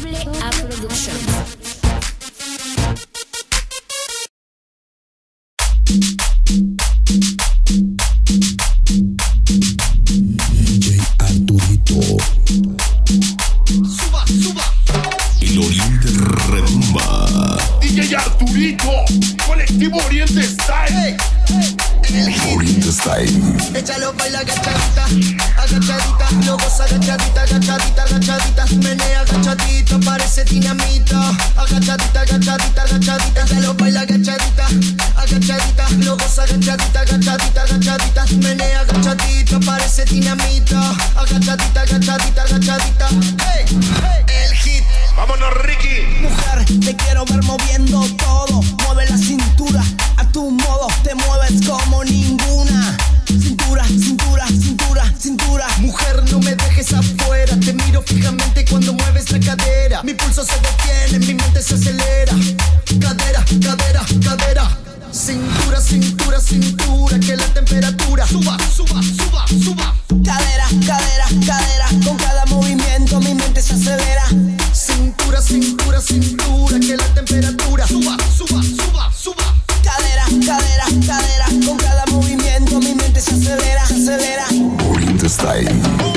AA Production. DJ Arturito. Suba, suba. El Oriente retumba. DJ Arturito. Colectivo Oriente Style. Oriente Style. Échalo, baila agachadita, agachadita, lo goza agachadita, agachadita, agachadita, menea agachadito, parece dinamita, agachadita, agachadita, agachadita, échalo, baila agachadita, agachadita, lo goza agachadita, agachadita, agachadita, menea agachadito, parece dinamita, agachadita, agachadita, agachadita, hey, hey, el hit. Vámonos, Ricky. Mujer, te quiero ver moviendo todo. Mueve la cintura, a tu modo te mueves como ninguna. Cintura, cintura, cintura, cintura. Mujer, no me dejes afuera. Te miro fijamente cuando mueves la cadera. Mi pulso se detiene, mi mente se acelera. Cadera, cadera, cadera. Cintura, cintura, cintura. Que la temperatura suba, suba, suba, suba. Cadera, cadera, cadera. Con cada movimiento mi mente se acelera. Cintura, cintura, cintura. Que la temperatura suba, suba, suba, suba. Cadera, cadera, cadera. Con cada movimiento mi mente se acelera, se acelera. Oriente Style.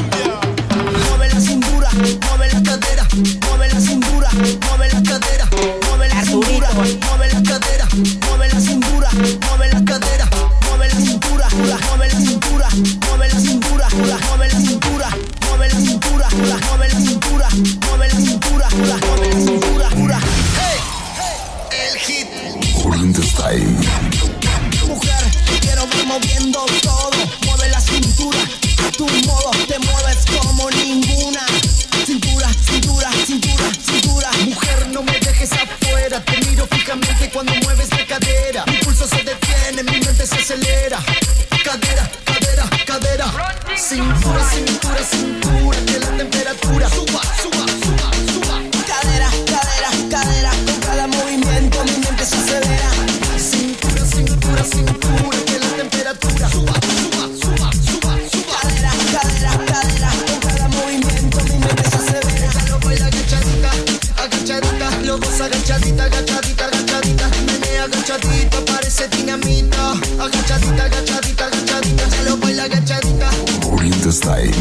Mueve la cintura, mueve la cadera. Mueve la cintura, mueve la cadera. Mueve la cintura, mueve la cadera. Mueve la cintura, mueve la cadera. Mueve la cintura, mueve la cintura. Mueve la cintura, mueve la cintura. Mueve la cintura, mueve la cintura. Mueve la cintura, mueve la cintura. Hey, hey, el hit. Oriente Style. Mujer, te quiero ver moviendo todo. Mueve la cintura, a tu modo te mueves como ninguna. Cintura, cintura, cintura, cintura. Mujer, no me dejes afuera. Te miro fijamente cuando mueves la cadera. Mi pulso se detiene, mi mente se acelera. Cadera, cadera, cadera. Cintura, cintura, cintura. Que la temperatura suba, suba, suba, suba. Cadera, cadera, cadera. Con cada movimiento mi mente se acelera. Cintura, cintura, cintura. Que la temperatura suba, suba, suba, suba, suba. Cadera, cadera, cadera. Con cada movimiento mi mente se acelera. Lo baila agachadita, agachadita. Lo goza agachadita, agachadita, agachadita. Menea agachadita, parece dinamita. Agachadita, agachadita, agachadita. Ya lo baila agachadita. Oriente Style.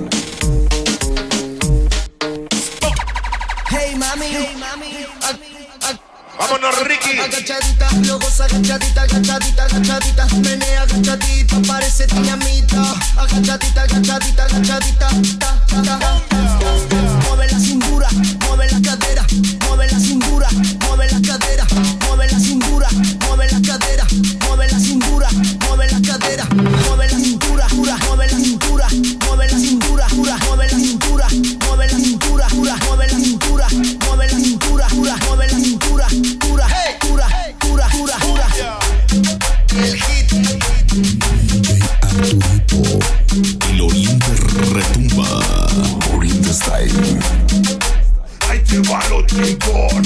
Hey mami, hey mami. Vámonos, Ricky. Agachadita, lo goza agachadita, agachadita, agachadita. Menea agachadita, parece dinamita. Agachadita, agachadita, agachadita. Ta, ta, ta. Mueve la cintura, mueve la cadera. Mueve la cintura, mueve la cadera. Mueve la cintura, mueve la cadera. Mueve la cintura, mueve la cadera. Mueve la cintura, mueve la cintura. Mueve la cintura, mueve la cintura. Mueve la cintura, mueve la cintura. Mueve la cintura, mueve la cintura. Cura, cura, cura, cura, cura. El hit. DJ Arturito. El Oriente retumba. Oriente Style. Ahí te va lo chingón. 1, 2, 3, 4.